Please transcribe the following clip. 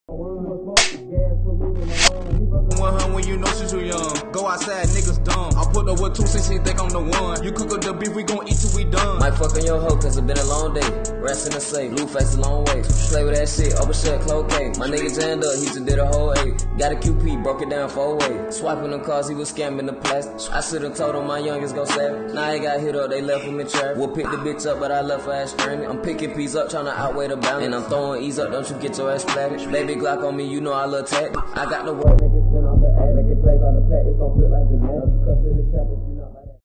When you know she's too young. Go outside, niggas dumb. I put up with 2 cents and think I'm the one. You cook up the beef, we gon' eat till we done. Might fuck on your hoe, cause it been a long day. Rest in the safe, blue face a long way. Play with that shit, open shut, close case. My nigga jammed up, he just did a whole 8. Got a QP, broke it down 4 ways. Swiping them cars, he was scamming the plastic. I should've told him my youngest go savage. Now he got hit up, they left him in traffic. We'll pick the bitch up, but I left her ass stranded. I'm picking peas up, tryna outweigh the balance. And I'm throwing ease up, don't you get your ass splatted. Baby Glock on me, you know I love tactics. I got the work, make it spin off the ad. Make it play on the pack, it's gon' feel like the nail. Cut to the trap.